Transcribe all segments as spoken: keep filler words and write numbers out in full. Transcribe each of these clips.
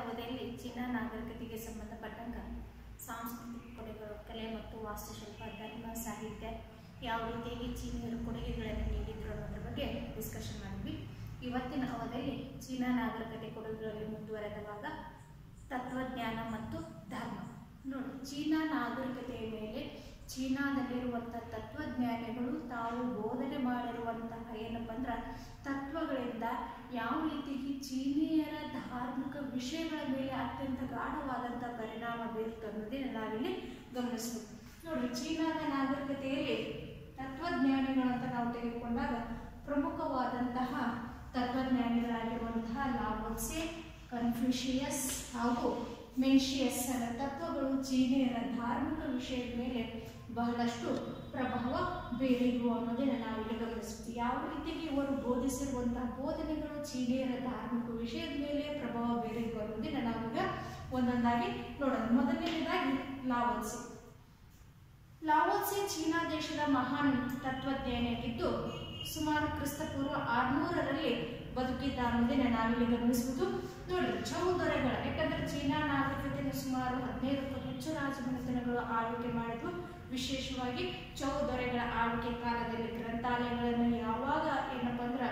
ಅವಧಿಯಲ್ಲಿ ಚೀನಾ ನಾಗರಿಕತೆಗೆ ಸಂಬಂಧಪಟ್ಟಂಗೆ ಸಾಂಸ್ಕೃತಿಕ ಕೊಡುಗೆಗಳು, ಕಲೆ ಮತ್ತು ವಾಸ್ತುಶಿಲ್ಪ, ಧರ್ಮ, ಸಾಹಿತ್ಯ ಯಾವ ರೀತಿಯಾಗಿ ಚೀನಿಯರು ಕೊಡುಗೆಗಳನ್ನು ನೀಡಿದ್ರು ಅನ್ನೋದ್ರ ಬಗ್ಗೆ ಡಿಸ್ಕಷನ್ ಮಾಡಿದ್ವಿ. ಇವತ್ತಿನ ಅವಧಿಯಲ್ಲಿ ಚೀನಾ ನಾಗರಿಕತೆ ಕೊಡುಗೆಗಳಲ್ಲಿ ಮುಂದುವರೆದ ಭಾಗ ತತ್ವಜ್ಞಾನ ಮತ್ತು ಧರ್ಮ. ನೋಡಿ, ಚೀನಾ ನಾಗರಿಕತೆಯ ಮೇಲೆ ಚೀನಾದಲ್ಲಿರುವಂಥ ತತ್ವಜ್ಞಾನಿಗಳು ತಾವು ಬೋಧನೆ ಮಾಡಿರುವಂತಹ ಏನಪ್ಪ ಅಂದ್ರೆ ತತ್ವಗಳಿಂದ ಯಾವ ರೀತಿಯಾಗಿ ಚೀನಿಯರ ಧಾರ್ಮಿಕ ವಿಷಯಗಳ ಮೇಲೆ ಅತ್ಯಂತ ಗಾಢವಾದಂಥ ಪರಿಣಾಮ ಬೀರುತ್ತೆ ಅನ್ನೋದನ್ನು ನಾವಿಲ್ಲಿ ಗಮನಿಸಬೇಕು. ನೋಡಿ, ಚೀನಾದ ನಾಗರಿಕತೆಯಲ್ಲಿ ತತ್ವಜ್ಞಾನಿಗಳು ಅಂತ ನಾವು ತೆಗೆದುಕೊಂಡಾಗ ಪ್ರಮುಖವಾದಂತಹ ತತ್ವಜ್ಞಾನಿಗಳಾಗಿರುವಂತಹ ಲಾವೋ ತ್ಸೆ, ಕನ್ಫ್ಯೂಷಿಯಸ್ ಹಾಗೂ ಮೆನ್ಷಿಯಸ್ ಅನ್ನೋ ತತ್ವಗಳು ಚೀನಿಯರ ಧಾರ್ಮಿಕ ವಿಷಯದ ಮೇಲೆ ಬಹಳಷ್ಟು ಪ್ರಭಾವ ಬೀರಿದ್ವು ಅನ್ನೋದನ್ನು ನಾವಿಲ್ಲಿ ಗಮನಿಸ್ತೀವಿ. ಯಾವ ರೀತಿಯಾಗಿ ಇವರು ಬೋಧಿಸಿರುವಂತಹ ಬೋಧನೆಗಳು ಚೀನಿಯರ ಧಾರ್ಮಿಕ ವಿಷಯದ ಮೇಲೆ ಪ್ರಭಾವ ಬೀರಿದ್ವು ಅನ್ನೋದನ್ನು ನಾವೀಗ ಒಂದೊಂದಾಗಿ ನೋಡೋಣ. ಮೊದಲನೇದಾಗಿ ಲಾವೋ ತ್ಸೆ. ಲಾವೋ ತ್ಸೆ ಚೀನಾ ದೇಶದ ಮಹಾನ್ ತತ್ವಜ್ಞಾನಿಯಾಗಿದ್ದು ಸುಮಾರು ಕ್ರಿಸ್ತಪೂರ್ವ ಆರ್ನೂರರಲ್ಲಿ ಬದುಕಿದ್ದ ಅನ್ನೋದನ್ನ ನಾವಿಲ್ಲಿ ಗಮನಿಸಬಹುದು. ನೋಡಿ, ಚೌ ದೊರೆಗಳ, ಯಾಕಂದ್ರೆ ಚೀನಾ ನಾಗರಿಕತೆಯನ್ನು ಸುಮಾರು ಹದಿನೈದಕ್ಕೂ ಹೆಚ್ಚು ರಾಜಮನೆತನಗಳು ಆಳ್ವಿಕೆ ಮಾಡಿದ್ವು. ವಿಶೇಷವಾಗಿ ಚೌ ದೊರೆಗಳ ಆಳ್ವಿಕೆ ಕಾಲದಲ್ಲಿ ಗ್ರಂಥಾಲಯಗಳನ್ನು ಯಾವಾಗ ಏನಪ್ಪ ಅಂದ್ರೆ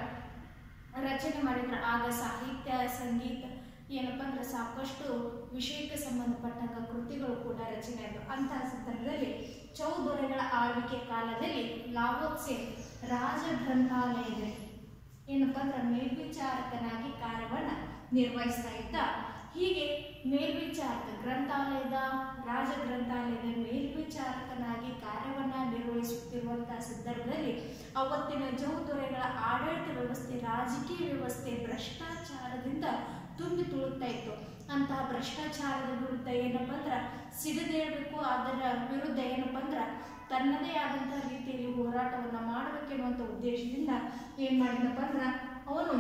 ರಚನೆ ಮಾಡಿದ್ರೆ ಆಗ ಸಾಹಿತ್ಯ, ಸಂಗೀತ ಏನಪ್ಪ ಅಂದ್ರೆ ಸಾಕಷ್ಟು ವಿಷಯಕ್ಕೆ ಸಂಬಂಧಪಟ್ಟಂತ ಕೃತಿಗಳು ಕೂಡ ರಚನೆ ಆದವು. ಅಂತಹ ಸಂದರ್ಭದಲ್ಲಿ ಚೌ ದೊರೆಗಳ ಆಳ್ವಿಕೆ ಕಾಲದಲ್ಲಿ ಲಾವೋ ತ್ಸೆ ರಾಜ ಗ್ರಂಥಾಲಯದಲ್ಲಿ ಏನಪ್ಪ ಅಂದ್ರೆ ಮೇಲ್ವಿಚಾರಕನಾಗಿ ಕಾರ್ಯವನ್ನು ನಿರ್ವಹಿಸ್ತಾ ಇದ್ದ. ಹೀಗೆ ಮೇಲ್ವಿಚಾರಕ ಗ್ರಂಥಾಲಯದ ರಾಜ ಗ್ರಂಥಾಲಯದ ಮೇಲ್ವಿಚಾರಕನಾಗಿ ಕಾರ್ಯವನ್ನು ನಿರ್ವಹಿಸುತ್ತಿರುವಂತಹ ಸಂದರ್ಭದಲ್ಲಿ ಅವತ್ತಿನ ಚೌ ದೊರೆಗಳ ಆಡಳಿತ ವ್ಯವಸ್ಥೆ, ರಾಜಕೀಯ ವ್ಯವಸ್ಥೆ ಭ್ರಷ್ಟಾಚಾರದಿಂದ ತುಂಬಿ ತುಳುಕ್ತಾ ಇತ್ತು. ಅಂತಹ ಭ್ರಷ್ಟಾಚಾರದ ವಿರುದ್ಧ ಏನಪ್ಪ ಅಂದ್ರೆ ಸಿಡಿದೇಳಬೇಕು, ಅದರ ವಿರುದ್ಧ ಏನಪ್ಪ ಅಂದ್ರೆ ತನ್ನದೇ ಆದಂತಹ ರೀತಿಯಲ್ಲಿ ಹೋರಾಟವನ್ನು ಮಾಡಬೇಕೆನ್ನುವಂಥ ಉದ್ದೇಶದಿಂದ ಏನ್ ಮಾಡಿದಪ್ಪ ಅಂದ್ರೆ ಅವನು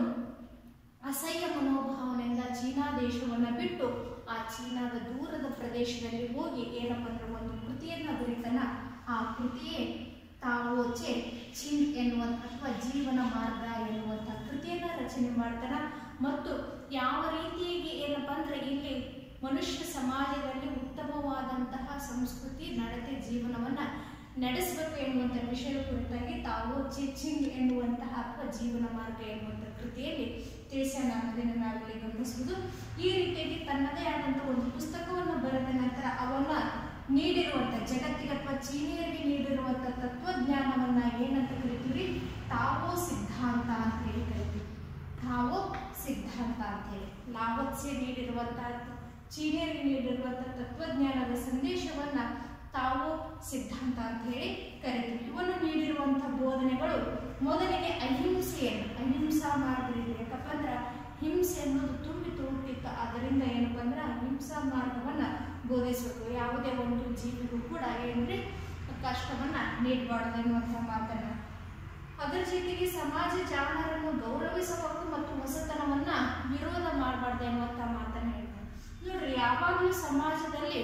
ಅಸಹ್ಯ ಮನೋಭಾವನೆಯಿಂದ ಚೀನಾ ದೇಶವನ್ನು ಬಿಟ್ಟು ಆ ಚೀನಾದ ದೂರದ ಪ್ರದೇಶದಲ್ಲಿ ಹೋಗಿ ಏನಪ್ಪ ಅಂದ್ರೆ ಒಂದು ಕೃತಿಯನ್ನು ಬರೀತಾನ. ಆ ಕೃತಿಯೇ ಲಾವೋ ತ್ಸೆ ಚಿಂಗ್ ಎನ್ನುವಂಥ ಅಥವಾ ಜೀವನ ಮಾರ್ಗ ಎನ್ನುವಂಥ ಕೃತಿಯನ್ನು ರಚನೆ ಮಾಡ್ತಾನ. ಮತ್ತು ಯಾವ ರೀತಿಯಾಗಿ ಏನಪ್ಪ ಅಂದ್ರೆ ಇಲ್ಲಿ ಮನುಷ್ಯ ಸಮಾಜದಲ್ಲಿ ಉತ್ತಮವಾದಂತಹ ಸಂಸ್ಕೃತಿ, ನಡತೆ, ಜೀವನವನ್ನ ನಡೆಸಬೇಕು ಎನ್ನುವಂಥ ವಿಷಯ ಕುರಿತಾಗಿ ಲಾವೋ ತ್ಸೆ ಚಿಂಗ್ ಎನ್ನುವಂತಹ ಅಥವಾ ಜೀವನ ಮಾರ್ಗ ಎನ್ನುವಂಥ ಕೃತಿಯಲ್ಲಿ ತಿಳಿಸ್ಯಾನ ಅನ್ನೋದನ್ನು ನಾವಿಲ್ಲಿ ಗಮನಿಸುವುದು. ಈ ರೀತಿಯಾಗಿ ತನ್ನದೇ ಆದಂತಹ ಒಂದು ಪುಸ್ತಕವನ್ನು ಬರೆದ ನಂತರ ಅವನ್ನ ನೀಡಿರುವಂಥ ಜಗತ್ತಿಗೆ ಅಥವಾ ಚೀನಿಯರಿಗೆ ನೀಡಿರುವಂಥ ತತ್ವಜ್ಞಾನವನ್ನ ಏನಂತ ಕರಿತೀವಿ? ತಾವೋ ಸಿದ್ಧಾಂತ ಅಂತ ಹೇಳಿ ಕರಿತೀವಿ. ತಾವೋ ಸಿದ್ಧಾಂತ ಅಂತ ಹೇಳಿ ಲಾವೋ ತ್ಸೆ ನೀಡಿರುವಂತಹ ಚೀನಿಯರಿಗೆ ನೀಡಿರುವಂತಹ ತತ್ವಜ್ಞಾನದ ಸಂದೇಶವನ್ನ ತಾವೋ ಸಿದ್ಧಾಂತ ಅಂತ ಹೇಳಿ ಕರಿತೀವಿ. ಇವನ್ನು ನೀಡಿರುವಂತಹ ಬೋಧನೆಗಳು ಮೊದಲಿಗೆ ಅಹಿಂಸೆಯನ್ನು, ಅಹಿಂಸಾ ಮಾರ್ಗ ಇದೆ. ಯಾಕಪ್ಪ ಅಂದ್ರೆ ಹಿಂಸೆ ಅನ್ನೋದು ತುಂಬಿ ತುಳುಕ್ತಿತ್ತು. ಅದರಿಂದ ಏನಪ್ಪ ಅಂದ್ರೆ ಅಹಿಂಸಾ ಮಾರ್ಗವನ್ನ ಬೋಧಿಸಬೇಕು. ಯಾವುದೇ ಒಂದು ಜೀವಿಗೂ ಕೂಡ ಏನ್ರಿ ಕಷ್ಟವನ್ನ ನೀಡಬಾರ್ದು ಎನ್ನುವಂತಹ ಮಾತನ್ನ. ಅದರ ಜೊತೆಗೆ ಸಮಾಜ ಜಾಣರನ್ನು ಗೌರವಿಸಬೇಕು ಮತ್ತು ಹೊಸತನವನ್ನ ವಿರೋಧ ಮಾಡಬಾರ್ದು ಎನ್ನುವಂತಹ ಮಾತನ್ನ ಹೇಳ್ತಾರೆ. ನೋಡ್ರಿ, ಯಾವಾಗಲೂ ಸಮಾಜದಲ್ಲಿ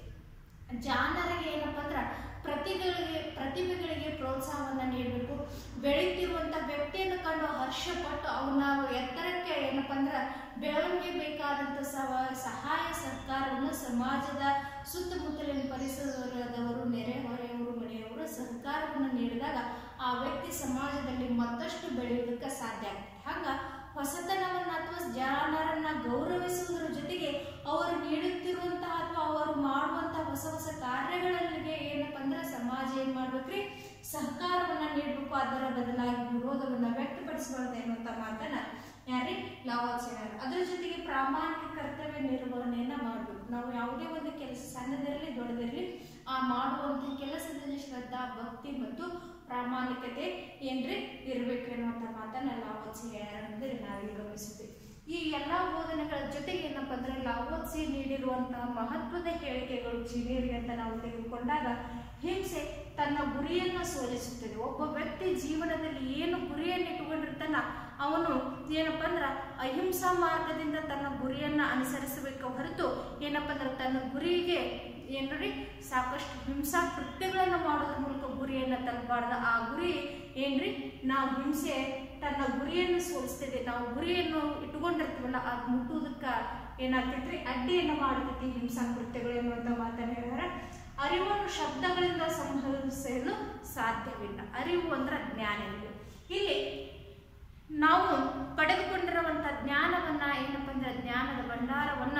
ಜಾಣರಿಗೆ ಏನಪ್ಪ ಅಂದ್ರೆ ಪ್ರತಿಭೆಗಳಿಗೆ ಪ್ರತಿಭೆಗಳಿಗೆ ಪ್ರೋತ್ಸಾಹವನ್ನ ನೀಡಬೇಕು. ಬೆಳೀತಿರುವಂತ ವ್ಯಕ್ತಿಯನ್ನು ಕಂಡು ಹರ್ಷಪಟ್ಟು ಅವನ್ನ ಎತ್ತರಕ್ಕೆ ಏನಪ್ಪ ಅಂದ್ರೆ ಬೆಳವಣಿಗೆ ಬೇಕಾದಂತ ಸಹಾಯ ಸಹಕಾರವನ್ನು ಸಮಾಜದ ಸುತ್ತಮುತ್ತಲಿನ ಪರಿಸರದವರು, ನೆರೆಹೊರೆಯವರು, ಮನೆಯವರು ಸಹಕಾರವನ್ನು ನೀಡಿದಾಗ ಆ ವ್ಯಕ್ತಿ ಸಮಾಜದಲ್ಲಿ ಮತ್ತಷ್ಟು ಬೆಳೆಯುವುದಕ್ಕೆ ಸಾಧ್ಯ ಆಗುತ್ತೆ. ಹಂಗ ಹೊಸತನವನ್ನ ಅಥವಾ ಜಾಣರನ್ನ ಗೌರವಿಸುವುದರ ಜೊತೆಗೆ ಅವರು ನೀಡುತ್ತಿರುವಂತಹ ಅಥವಾ ಅವರು ಮಾಡುವಂತಹ ಹೊಸ ಹೊಸ ಕಾರ್ಯಗಳಿಗೆ ಏನಪ್ಪ ಅಂದ್ರೆ ಸಮಾಜ ಏನ್ ಮಾಡ್ಬೇಕ್ರಿ? ಸಹಕಾರವನ್ನ ನೀಡಬೇಕು. ಅದರ ಬದಲಾಗಿ ವಿರೋಧವನ್ನ ವ್ಯಕ್ತಪಡಿಸಬಾರ್ದು ಎನ್ನುವಂತ ಮಾತನ್ನ ಯಾರಿ ಲಾವೋ ತ್ಸೆ. ಅದರ ಜೊತೆಗೆ ಪ್ರಾಮಾಣಿಕ ಕರ್ತವ್ಯ ನಿರ್ವಹಣೆಯನ್ನ ಮಾಡಬೇಕು. ನಾವು ಯಾವುದೇ ಒಂದು ಕೆಲಸ ಸಣ್ಣದಿರಲಿ ದೊಡ್ಡದಿರಲಿ ಆ ಮಾಡುವಂತ ಕೆಲಸದಲ್ಲಿ ಶ್ರದ್ಧಾ, ಭಕ್ತಿ ಮತ್ತು ಪ್ರಾಮಾಣಿಕತೆ ಏನ್ರಿ ಇರಬೇಕು ಎನ್ನುವಂತ ಮಾತನ್ನ ಲಾವೋ ತ್ಸೆ ಅನ್ನೋದ್ರೆ ನಾವಿಲ್ಲಿ ಗಮನಿಸುತ್ತೇವೆ. ಈ ಎಲ್ಲಾ ಬೋಧನೆಗಳ ಜೊತೆಗೆ ಏನಪ್ಪ ಅಂದ್ರೆ ಲಾವೋ ತ್ಸೆ ನೀಡಿರುವಂತಹ ಮಹತ್ವದ ಹೇಳಿಕೆಗಳು ಚೀನಿಯರಿಗೆ ಅಂತ ನಾವು ತೆಗೆದುಕೊಂಡಾಗ ಹಿಂಸೆ ತನ್ನ ಗುರಿಯನ್ನ ಸೋಲಿಸುತ್ತದೆ. ಒಬ್ಬ ವ್ಯಕ್ತಿ ಜೀವನದಲ್ಲಿ ಏನು ಗುರಿಯನ್ನು ಇಟ್ಟುಕೊಂಡಿರ್ತಾನ ಅವನು ಏನಪ್ಪ ಅಂದ್ರೆ ಅಹಿಂಸಾ ಮಾರ್ಗದಿಂದ ತನ್ನ ಗುರಿಯನ್ನ ಅನುಸರಿಸಬೇಕು ಹೊರತು ಏನಪ್ಪ ಅಂದ್ರೆ ತನ್ನ ಗುರಿಗೆ ಏನ್ರಿ ಸಾಕಷ್ಟು ಹಿಂಸಾ ಕೃತ್ಯಗಳನ್ನು ಮಾಡೋದ್ರ ಮೂಲಕ ಗುರಿಯನ್ನ ತಲುಪಬಾರ್ದು. ಆ ಗುರಿ ಏನ್ರಿ ನಾವು ಹಿಂಸೆ ತನ್ನ ಗುರಿಯನ್ನು ಸೋಲಿಸ್ತದೆ. ನಾವು ಗುರಿಯನ್ನು ಇಟ್ಟುಕೊಂಡಿರ್ತೀವಲ್ಲ ಅದು ಮುಟ್ಟುವುದಕ್ಕೆ ಏನಾಗ್ತೈತ್ರಿ ಅಡ್ಡಿಯನ್ನು ಮಾಡತೈತಿ ಹಿಂಸಾಕೃತ್ಯಗಳು ಎನ್ನುವಂತ ಮಾತನ್ನ ಹೇಳ್ಯಾರ. ಅರಿವನ್ನು ಶಬ್ದಗಳಿಂದ ಸಂಹರಿಸಲು ಸಾಧ್ಯವಿಲ್ಲ. ಅರಿವು ಅಂದ್ರೆ ಜ್ಞಾನ. ಇಲ್ಲಿ ನಾವು ಪಡೆದುಕೊಂಡಿರುವಂತ ಜ್ಞಾನವನ್ನ ಏನಪ್ಪ ಅಂದ್ರೆ ಜ್ಞಾನದ ಭಂಡಾರವನ್ನ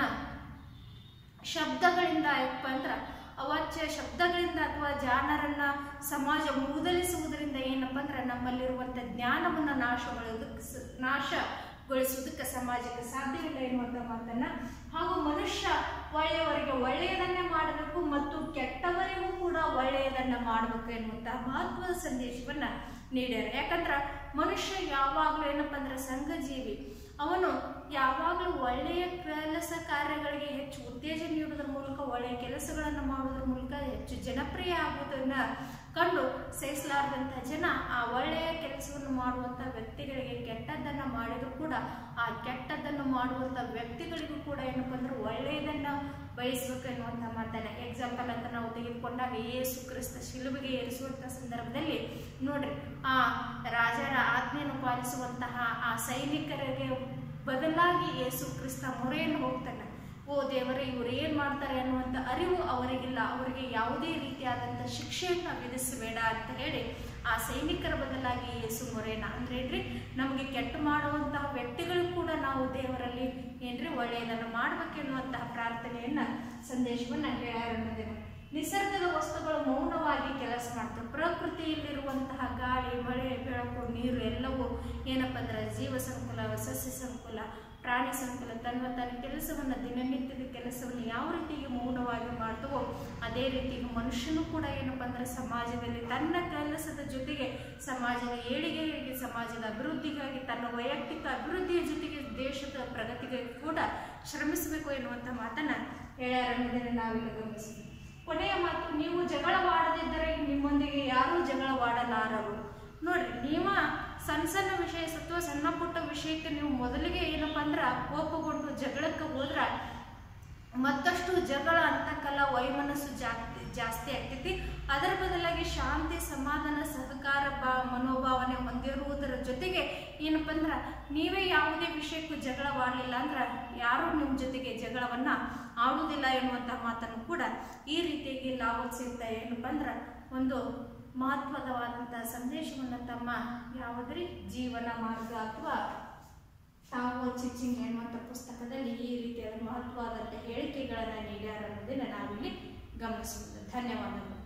ಶಬ್ದಗಳಿಂದ ಏನಪ್ಪ ಅಂದ್ರ ಅವಾಚ್ಯ ಶಬ್ದಗಳಿಂದ ಅಥವಾ ಜಾನರನ್ನ ಸಮಾಜ ಮೂದಲಿಸುವುದರಿಂದ ಏನಪ್ಪ ಅಂದ್ರೆ ನಮ್ಮಲ್ಲಿರುವಂತ ಜ್ಞಾನವನ್ನ ನಾಶಗೊಳ್ಳೋದಕ್ಕೆ ನಾಶಗೊಳಿಸುವುದಕ್ಕೆ ಸಮಾಜಕ್ಕೆ ಸಾಧ್ಯವಿಲ್ಲ ಎನ್ನುವಂತ ಮಾತನ್ನ, ಹಾಗೂ ಮನುಷ್ಯ ಒಳ್ಳೆಯವರಿಗೆ ಒಳ್ಳೆಯದನ್ನೇ ಮಾಡಬೇಕು ಮತ್ತು ಕೆಟ್ಟವರಿಗೂ ಕೂಡ ಒಳ್ಳೆಯದನ್ನ ಮಾಡಬೇಕು ಎನ್ನುವಂತ ಮಹತ್ವದ ಸಂದೇಶವನ್ನ ನೀಡ್ಯಾರ. ಯಾಕಂದ್ರ ಮನುಷ್ಯ ಯಾವಾಗ್ಲೂ ಏನಪ್ಪ ಅಂದ್ರೆ ಸಂಘಜೀವಿ. ಅವನು ಯಾವಾಗಲೂ ಒಳ್ಳೆಯ ಕೆಲಸ ಕಾರ್ಯಗಳಿಗೆ ಹೆಚ್ಚು ಉತ್ತೇಜನ ನೀಡುವುದರ ಮೂಲಕ ಒಳ್ಳೆಯ ಕೆಲಸಗಳನ್ನು ಮಾಡುವುದರ ಮೂಲಕ ಹೆಚ್ಚು ಜನಪ್ರಿಯ ಆಗುವುದನ್ನ ಕಂಡು ಸಹಿಸಲಾರದಂತಹ ಜನ ಆ ಒಳ್ಳೆಯ ಕೆಲಸವನ್ನು ಮಾಡುವಂತ ವ್ಯಕ್ತಿಗಳಿಗೆ ಕೆಟ್ಟದ್ದನ್ನ ಮಾಡಿದ್ರು ಕೂಡ ಆ ಕೆಟ್ಟದ್ದನ್ನು ಮಾಡುವಂತ ವ್ಯಕ್ತಿಗಳಿಗೂ ಕೂಡ ಏನಪ್ಪ ಅಂದ್ರೆ ಒಳ್ಳೆಯದನ್ನ ಬಯಸಬೇಕು ಎನ್ನುವಂತ ಮಾತನ್ನ ಎಕ್ಸಾಂಪಲ್ ಅಂತ ನಾವು ತೆಗೆದುಕೊಂಡಾಗ ಯೇಸು ಕ್ರಿಸ್ತ ಶಿಲುಬೆಗೆ ಏರಿಸುವಂತ ಸಂದರ್ಭದಲ್ಲಿ ನೋಡ್ರಿ, ಆ ರಾಜರ ಆಜ್ಞೆಯನ್ನು ಪಾಲಿಸುವಂತಹ ಆ ಸೈನಿಕರಿಗೆ ಬದಲಾಗಿ ಯೇಸು ಕ್ರಿಸ್ತ ಮೊರೆಯನ್ನು ಹೋಗ್ತಾನೆ. ಓ ದೇವರೇ, ಇವರು ಏನ್ ಮಾಡ್ತಾರೆ ಅನ್ನುವಂಥ ಅರಿವು ಅವರಿಗಿಲ್ಲ, ಅವರಿಗೆ ಯಾವುದೇ ರೀತಿಯಾದಂಥ ಶಿಕ್ಷೆಯನ್ನ ವಿಧಿಸಬೇಡ ಅಂತ ಹೇಳಿ ಆ ಸೈನಿಕರ ಬದಲಾಗಿ ಯೇಸು ಮೊರೆಯನ್ನ ಅಂದ್ರೆ ಏನ್ರಿ, ನಮಗೆ ಕೆಟ್ಟ ಮಾಡುವಂತಹ ವ್ಯಕ್ತಿಗಳು ಕೂಡ ನಾವು ದೇವರಲ್ಲಿ ಏನ್ರಿ ಒಳ್ಳೆಯದನ್ನು ಮಾಡ್ಬೇಕೆನ್ನುವಂತಹ ಪ್ರಾರ್ಥನೆಯನ್ನ ಸಂದೇಶವನ್ನ ಹೇಳ್ಯಾರ. ನಿಸರ್ಗದ ವಸ್ತುಗಳು ಮೌನವಾಗಿ ಕೆಲಸ ಮಾಡ್ತವೆ. ಪ್ರಕೃತಿಯಲ್ಲಿರುವಂತಹ ಗಾಳಿ, ಮಳೆ, ಬೆಳಕು, ನೀರು ಎಲ್ಲವೂ ಏನಪ್ಪ ಅಂದ್ರೆ ಜೀವ ಸಂಕುಲ, ಸಸ್ಯ ಸಂಕುಲ, ಪ್ರಾಣಿ ಸಂಕುಲ ತನ್ನ ತನ್ನ ಕೆಲಸವನ್ನ ದಿನನಿತ್ಯದ ಕೆಲಸವನ್ನು ಯಾವ ರೀತಿಗೆ ಮೌನವಾಗಿ ಮಾಡ್ತವೋ ಅದೇ ರೀತಿ ಮನುಷ್ಯನು ಕೂಡ ಏನಪ್ಪ ಅಂದ್ರೆ ಸಮಾಜದಲ್ಲಿ ತನ್ನ ಕೆಲಸದ ಜೊತೆಗೆ ಸಮಾಜದ ಏಳಿಗೆಗಾಗಿ, ಸಮಾಜದ ಅಭಿವೃದ್ಧಿಗಾಗಿ, ತನ್ನ ವೈಯಕ್ತಿಕ ಅಭಿವೃದ್ಧಿಯ ಜೊತೆಗೆ ದೇಶದ ಪ್ರಗತಿಗಾಗಿ ಕೂಡ ಶ್ರಮಿಸಬೇಕು ಎನ್ನುವಂತ ಮಾತನ್ನ ಹೇಳ್ಯಾರ ಅನ್ನೋದನ್ನ ನಾವಿಲ್ಲಿ ಗಮನಿಸ್ತೀವಿ. ಕೊನೆಯ ಮಾತು, ನೀವು ಜಗಳವಾಡದಿದ್ದರೆ ನಿಮ್ಮೊಂದಿಗೆ ಯಾರೂ ಜಗಳವಾಡಲಾರರು. ನೋಡ್ರಿ, ನೀವ ಸಣ್ಣ ಸಣ್ಣ ವಿಷಯ ಅಥವಾ ಸಣ್ಣ ಪುಟ್ಟ ವಿಷಯಕ್ಕೆ ನೀವು ಮೊದಲಿಗೆ ಏನಪ್ಪಾ ಅಂದ್ರ ಕೋಪಗೊಂಡು ಜಗಳಕ್ಕೆ ಹೋದ್ರ ಮತ್ತಷ್ಟು ಜಗಳ ಅಂತಕ್ಕಲ್ಲ ವೈಮನಸ್ಸು ಜಾಸ್ತಿ ಜಾಸ್ತಿ ಆಗ್ತೈತಿ. ಅದರ ಬದಲಾಗಿ ಶಾಂತಿ, ಸಮಾಧಾನ, ಸಹಕಾರ ಬಾ ಮನೋಭಾವನೆ ಹೊಂದಿರುವುದರ ಜೊತೆಗೆ ಏನಪ್ಪ ಅಂದ್ರ ನೀವೇ ಯಾವುದೇ ವಿಷಯಕ್ಕೂ ಜಗಳವಾಡಲಿಲ್ಲ ಅಂದ್ರ ಯಾರು ನಿಮ್ಮ ಜೊತೆಗೆ ಜಗಳವನ್ನ ಆಡುವುದಿಲ್ಲ ಎನ್ನುವಂತ ಮಾತನ್ನು ಕೂಡ ಈ ರೀತಿಯಾಗಿ ಲಾವೋತ್ಸಿಂತ ಏನಪ್ಪ ಅಂದ್ರ ಒಂದು ಮಹತ್ವದವಾದಂತಹ ಸಂದೇಶವನ್ನ ತಮ್ಮ ಯಾವುದ್ರಿ ಜೀವನ ಮಾರ್ಗ ಅಥವಾ ಟಾವೋ ಚಿಚಿಂಗ್ ಎನ್ನುವಂಥ ಪುಸ್ತಕದಲ್ಲಿ ಈ ರೀತಿಯಾದ ಮಹತ್ವವಾದಂತಹ ಹೇಳಿಕೆಗಳನ್ನ ನೀಡ್ಯಾರ ಅನ್ನೋದನ್ನ ನಾವಿಲ್ಲಿ ಗಮನಿಸಬಹುದು. ಧನ್ಯವಾದಗಳು.